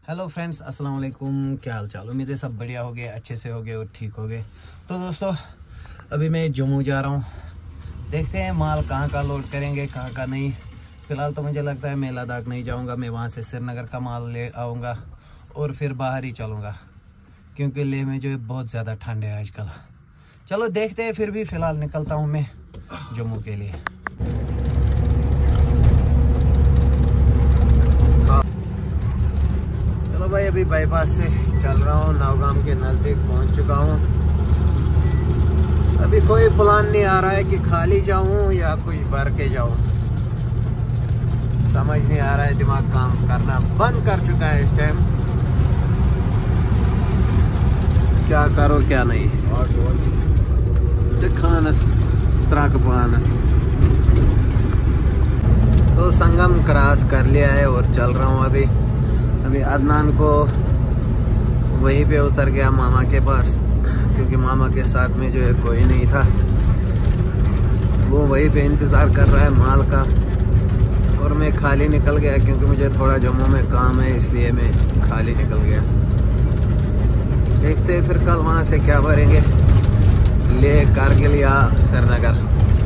Hello friends, अस्सलाम वालेकुम। क्या हाल चाल? उम्मीद है सब बढ़िया हो गए, अच्छे से हो गए और ठीक हो गए। तो दोस्तों, अभी मैं जम्मू जा रहा हूँ। देखते हैं माल कहाँ का लोड करेंगे, कहाँ का नहीं। फ़िलहाल तो मुझे लगता है मैं लद्दाख नहीं जाऊँगा, मैं वहाँ से श्रीनगर का माल ले आऊँगा और फिर बाहर ही चलूँगा, क्योंकि लेह में जो है बहुत ज़्यादा ठंड है आजकल। चलो देखते हैं, फिर भी फ़िलहाल निकलता हूँ मैं जम्मू के लिए। चलो भाई, अभी बाईपास से चल रहा हूँ, नौगाम के नज़दीक पहुँच चुका हूँ। अभी कोई प्लान नहीं आ रहा है कि खाली जाऊँ या कुछ भर के जाऊँ, समझ नहीं आ रहा है। दिमाग काम करना बंद कर चुका है इस टाइम, क्या करो क्या नहीं। खानस त्रक पाना तो संगम क्रॉस कर लिया है और चल रहा हूँ अभी अदनान को वहीं पे उतर गया मामा के पास, क्योंकि मामा के साथ में जो है कोई नहीं था। वो वहीं पे इंतज़ार कर रहा है माल का, और मैं खाली निकल गया क्योंकि मुझे थोड़ा जम्मू में काम है, इसलिए मैं खाली निकल गया। देखते हैं फिर कल वहाँ से क्या भरेंगे, लेह, कारगिल या श्रीनगर।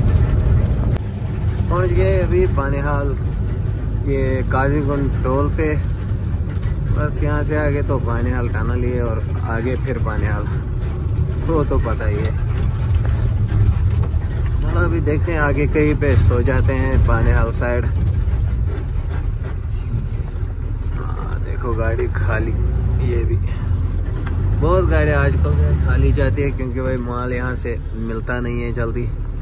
पहुँच गए अभी पानीहाल, ये काजीगुंड टोल पे। बस यहाँ से आगे तो पानीहाल टनल ही है और आगे फिर पानीहाल, वो तो पता ही है। चलो अभी देखते हैं, आगे कहीं पे सो जाते हैं पानीहाल साइड। देखो गाड़ी खाली, ये भी बहुत गाड़ियाँ आजकल खाली जाती है, क्योंकि भाई माल यहाँ से मिलता नहीं है जल्दी।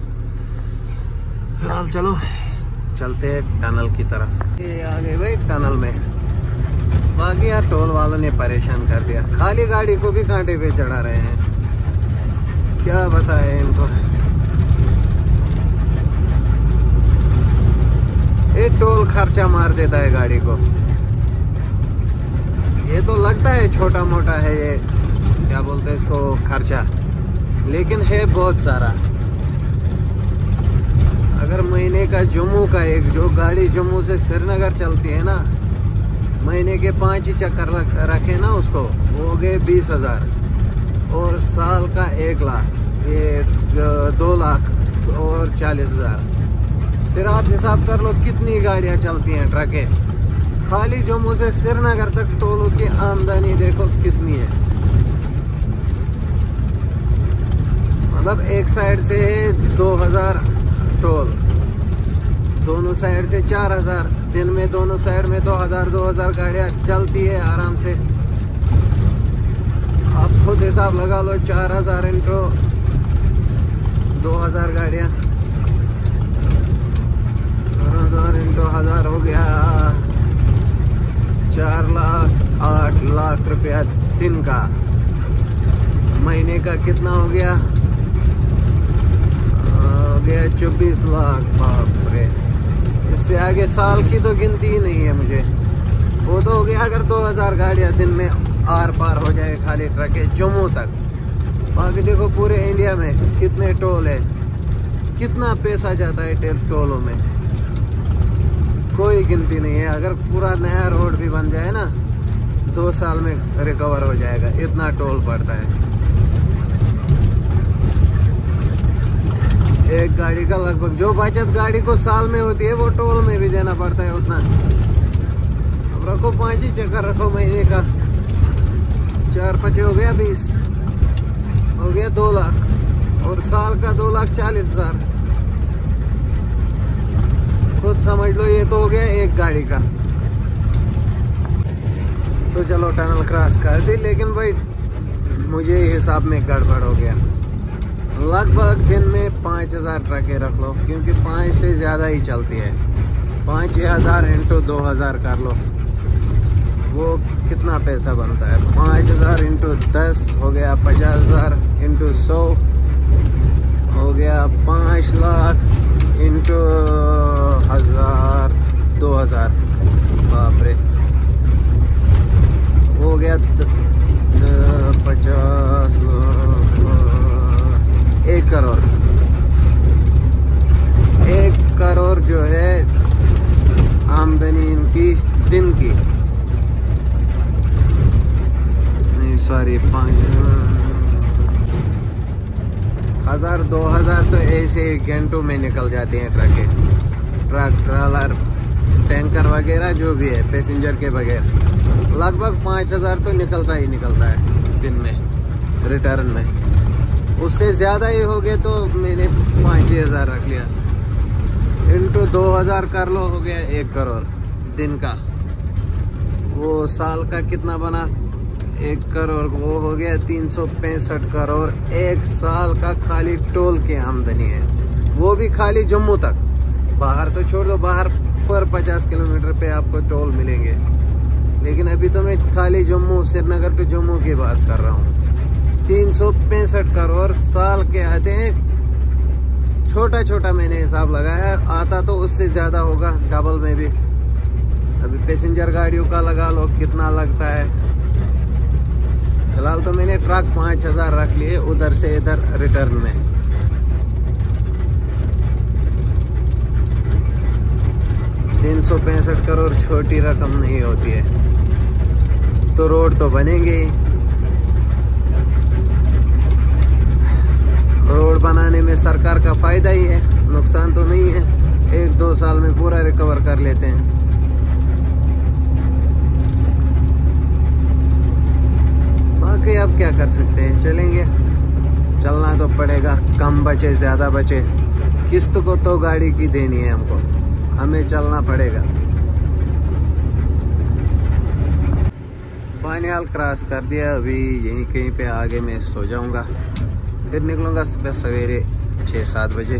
फिलहाल चलो चलते हैं टनल की तरफ। ये आ गए भाई टनल में। बाकी यार टोल वालों ने परेशान कर दिया, खाली गाड़ी को भी कांटे पे चढ़ा रहे हैं, क्या बताए इनको। ये टोल खर्चा मार देता है गाड़ी को। ये तो लगता है छोटा मोटा है, ये क्या बोलते हैं इसको, खर्चा, लेकिन है बहुत सारा। अगर महीने का जम्मू का एक जो गाड़ी जम्मू से श्रीनगर चलती है ना, महीने के 5 ही चक्कर रखे ना उसको, वो हो गए 20,000, और साल का 1 लाख, ये 2 लाख और 40,000। फिर आप हिसाब कर लो कितनी गाड़ियां चलती हैं, ट्रकें। खाली जम्मू से श्रीनगर तक टोलों की आमदनी देखो कितनी है। मतलब एक साइड से 2,000 टोल, दोनों साइड से 4,000, दिन में दोनों साइड में 2,000 गाड़ियां चलती है आराम से। आप खुद हिसाब लगा लो, 4,000 इंटू 2,000 गाड़ियां, 4,000 इंटू 1,000 हो गया 4 लाख, 8 लाख रुपया दिन का। महीने का कितना हो गया? हो गया 24 लाख। बाप रे, इससे आगे साल की तो गिनती ही नहीं है मुझे। वो तो हो गया अगर 2,000 गाड़ियां दिन में आर पार हो जाए खाली ट्रकें जम्मू तक। बाकी देखो पूरे इंडिया में कितने टोल है, कितना पैसा जाता है टोलों में, कोई गिनती नहीं है। अगर पूरा नया रोड भी बन जाए ना, 2 साल में रिकवर हो जाएगा, इतना टोल पड़ता है। एक गाड़ी का लगभग जो बचत गाड़ी को साल में होती है, वो टोल में भी देना पड़ता है उतना। अब रखो 5 ही चक्कर रखो महीने का, 4-5 हो गया 20, हो गया 2 लाख, और साल का 2,40,000। खुद समझ लो, ये तो हो गया एक गाड़ी का। तो चलो टनल क्रॉस कर दी, लेकिन भाई मुझे हिसाब में गड़बड़ हो गया। लगभग दिन में 5,000 ट्रकें रख लो, क्योंकि 5 से ज़्यादा ही चलती है। 5,000 इंटू 2,000 कर लो, वो कितना पैसा बनता है। 5,000 इंटू 10 हो गया 50,000, इंटू 100 हो गया 5 लाख, इंटू 1,000 2,000। बाप रे, हो गया 50 लाख, 1 करोड़। 1 करोड़ जो है आमदनी इनकी दिन की। सॉरी 5,000 2,000 तो ऐसे घंटों में निकल जाते हैं ट्रक ट्रॉलर टैंकर वगैरह जो भी है पैसेंजर के बगैर। लगभग 5,000 तो निकलता ही निकलता है दिन में रिटर्न में। उससे ज़्यादा ही हो गए तो मैंने 5,000 रख लिया, इंटू 2,000 कर लो, हो गया 1 करोड़ दिन का। वो साल का कितना बना, 1 करोड़, वो हो गया 365 करोड़ एक साल का खाली टोल की आमदनी है। वो भी खाली जम्मू तक, बाहर तो छोड़ दो, बाहर पर 50 किलोमीटर पे आपको टोल मिलेंगे। लेकिन अभी तो मैं खाली जम्मू श्रीनगर टू जम्मू की बात कर रहा हूँ। 365 करोड़ साल के आते हैं। छोटा छोटा मैंने हिसाब लगाया, आता तो उससे ज्यादा होगा डबल में भी। अभी पैसेंजर गाड़ियों का लगा लो कितना लगता है। फिलहाल तो मैंने ट्रक 5,000 रख लिए उधर से इधर रिटर्न में। ₹365 करोड़ छोटी रकम नहीं होती है। तो रोड तो बनेंगे ही। रोड बनाने में सरकार का फायदा ही है, नुकसान तो नहीं है। 1-2 साल में पूरा रिकवर कर लेते हैं। बाकी अब क्या कर सकते हैं, चलेंगे, चलना तो पड़ेगा। कम बचे ज्यादा बचे, किस्त को तो गाड़ी की देनी है हमको, हमें चलना पड़ेगा। बानियाल क्रॉस कर दिया, अभी यहीं कहीं पे आगे मैं सो जाऊंगा, फिर निकलूंगा सुबह सवेरे 6-7 बजे।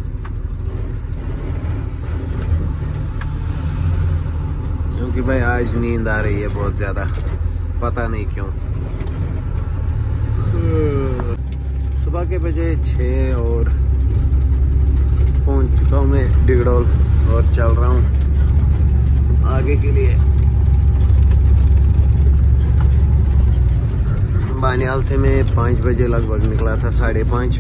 क्योंकि भाई आज नींद आ रही है बहुत ज्यादा, पता नहीं क्यों। सुबह के बजे 6 और पहुंच चुका हूँ मैं डिगडोल और चल रहा हूँ आगे के लिए। बानियाल से मैं 5 बजे लगभग निकला था, 5:30।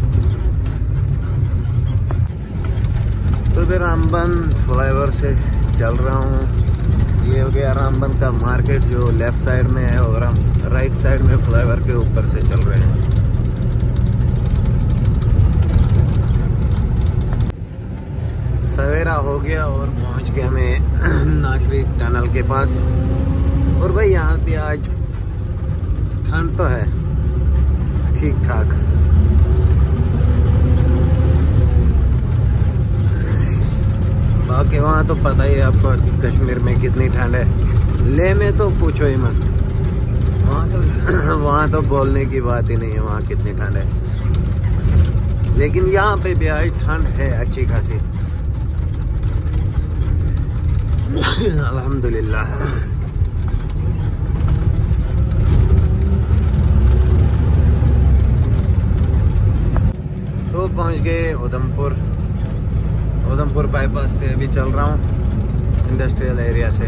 तो फिर रामबन फ्लाईओवर से चल रहा हूँ। ये हो गया रामबन का मार्केट जो लेफ्ट साइड में है, और हम राइट साइड में फ्लाईओवर के ऊपर से चल रहे हैं। सवेरा हो गया और पहुंच गया मैं नासरी टनल के पास। और भाई यहाँ पे आज ठंड तो है ठीक ठाक। बाकी वहाँ तो पता ही है आपको कश्मीर में कितनी ठंड है। लेह में तो पूछो ही मत, वहाँ तो बोलने की बात ही नहीं है, वहाँ कितनी ठंड है। लेकिन यहाँ पे भी आज ठंड है अच्छी खासी, अल्हम्दुलिल्लाह। तो पहुंच गए उधमपुर बाईपास से अभी चल रहा हूँ इंडस्ट्रियल एरिया से।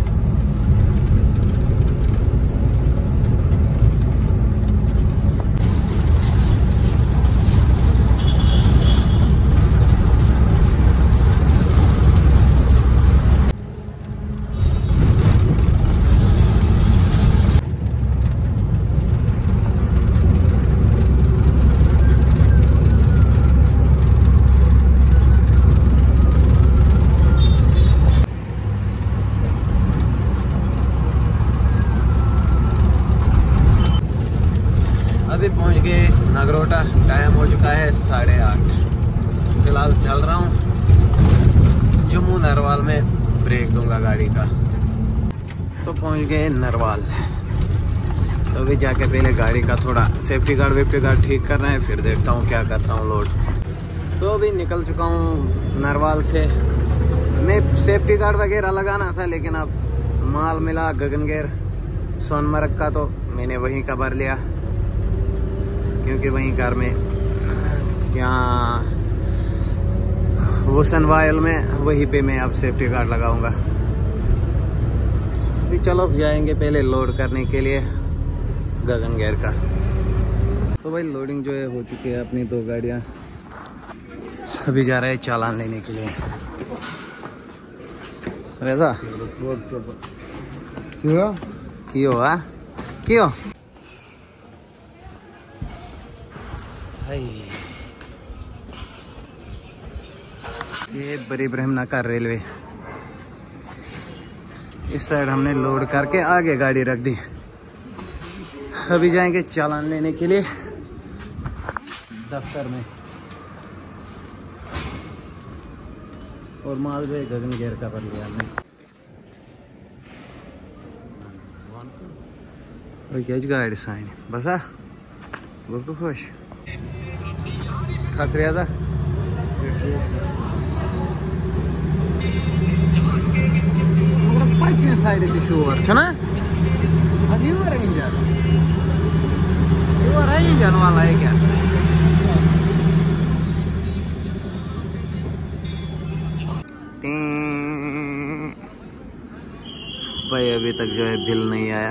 अभी पहुंच गए नगरोटा, टाइम हो चुका है 8:30। फिलहाल चल रहा हूँ जम्मू नरवाल में, ब्रेक दूंगा गाड़ी का। तो पहुंच गए नरवाल। तो अभी जाके पहले गाड़ी का थोड़ा सेफ्टी गार्ड ठीक करना है, फिर देखता हूँ क्या करता हूँ लोड। तो अभी निकल चुका हूँ नरवाल से। मैं सेफ्टी गार्ड वगैरह लगाना था, लेकिन अब माल मिला गगनगैर सोनमर्ग का, तो मैंने वहीं का भर लिया। क्योंकि वहीं घर में यहाँ वुसनवायल में वहीं पे मैं अब सेफ्टी गार्ड लगाऊंगा। अभी चलो जाएंगे पहले लोड करने के लिए गगनगैर का। तो भाई लोडिंग जो है हो चुकी है अपनी 2 गाड़ियाँ। अभी जा रहे हैं चालान लेने के लिए। वैसा क्यों क्यों ये बड़ी ब्रह्मनाका रेलवे, इस साइड हमने लोड करके आगे गाड़ी रख दी। अभी जाएंगे चालान लेने के लिए दफ्तर में। और माल जो है गगनगैर का भर लिया हमने। क्या गाड़ी साइन बसा गो खुश खस रहा पचने साइड से शोर छ ना अभी वो रही जाने वाला है क्या? भाई अभी तक जो है बिल नहीं आया,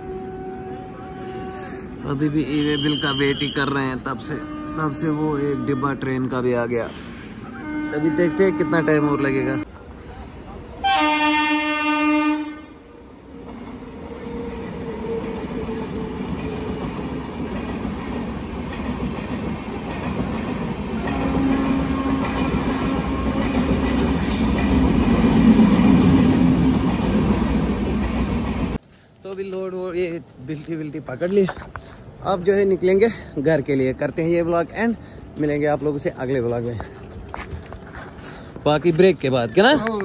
अभी भी ई-वे बिल का वेट ही कर रहे हैं। तब से वो एक डिब्बा ट्रेन का भी आ गया। अभी देखते हैं कितना टाइम और लगेगा। तो अभी लोड वो ये बिल्टी पकड़ ली। अब जो है निकलेंगे घर के लिए। करते हैं ये व्लॉग एंड, मिलेंगे आप लोगों से अगले व्लॉग में, बाकी ब्रेक के बाद क्या ना।